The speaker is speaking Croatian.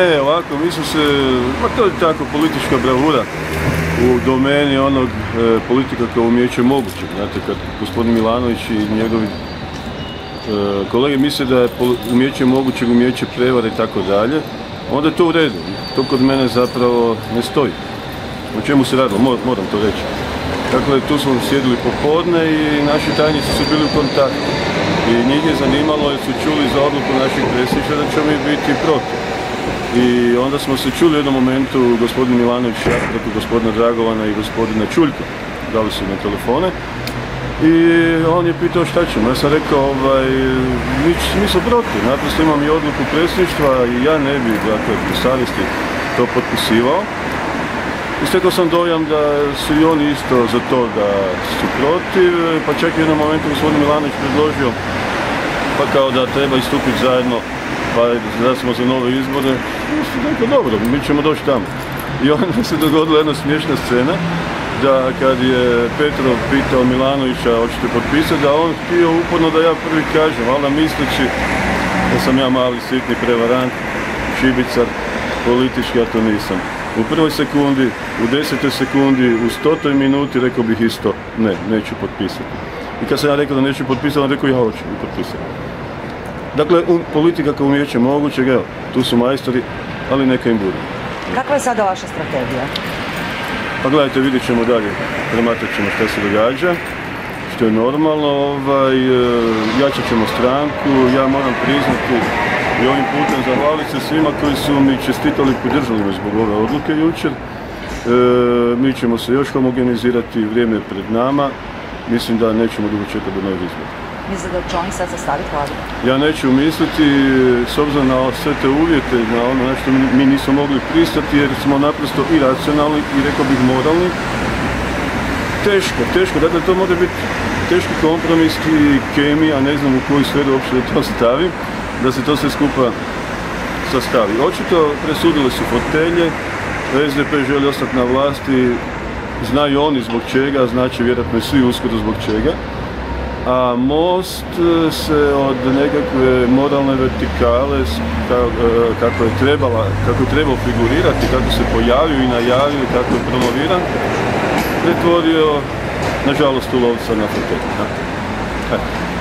Ovako, mislim se, to je tako politička bravura u domeni onog politika kao umijeće mogućeg. Znate, kad gospodin Milanović i njegovi kolege misle da je umijeće mogućeg, umijeće prevare i tako dalje, onda je to u redu. To kod mene zapravo ne stoji. O čemu se radilo, moram to reći. Dakle, tu smo sjedili popodne i naši tajnici su bili u kontaktu. I njih je zanimalo jer su čuli za odluku naših predsjednika da ćemo mi biti protiv. I onda smo se čuli u jednom momentu, gospodin Milanović, gospodina Dragovana i gospodina Čuljka, dali su na telefone. I on je pitao šta ćemo, ja sam rekao, mi smo protiv, naprosto imam i odluku predsjedništva i ja ne bi, dakle, po savjesti to potpisivao. I stekao sam dojam da su i oni isto za to da su protiv, pa čak i u jednom momentu gospodin Milanović predložio pa kao da treba istupiti zajedno, pa da smo za nove izbore. Dakle, dobro, mi ćemo doći tamo. I onda se dogodila jedna smiješna scena, da kad je Petrov pitao Milanovića hoćete potpisati, da on htio uporno da ja prvi kažem, valjda misleći da sam ja mali sitni prevarant, šibicar, politički, ja to nisam. U prvoj sekundi, u 10. sekundi, u 100. minuti rekao bih isto, ne, neću potpisati. I kad sam ja rekao da neću potpisati, on rekao ja hoću potpisati. Dakle, politika kao umijeće mogućeg, evo, tu su majstori, ali neka im bude. Kakva je sada vaša strategija? Pa gledajte, vidjet ćemo dalje, promatrat ćemo što se događa, što je normalno, jačat ćemo stranku, ja moram priznati i ovim putem zahvaliti se svima koji su mi čestitali i podržali me zbog ove odluke jučer. Mi ćemo se još homogenizirati, vrijeme je pred nama, mislim da nećemo dugo čekati do novih izbora. Mislite da će oni sad sastaviti vladu? Ja neću misliti, s obzirom na sve te uvjete, na ono na što mi nismo mogli pristati jer smo naprosto i racionalni i rekao bih moralni. Teško, dakle to može biti teški kompromis i kemija, ne znam u koju sferu uopće da to stavim, da se to sve skupa sastavi. Očito presudile su fotelje, SDP želi ostati na vlasti, znaju oni zbog čega, znači vjerojatno i svi uskoro zbog čega. A Most se od nekakve moralne vertikale, kako je trebao figurirati, kako se pojavio i najavio i kako je promoviran, pretvorio, nažalost, u lovca na fotelju.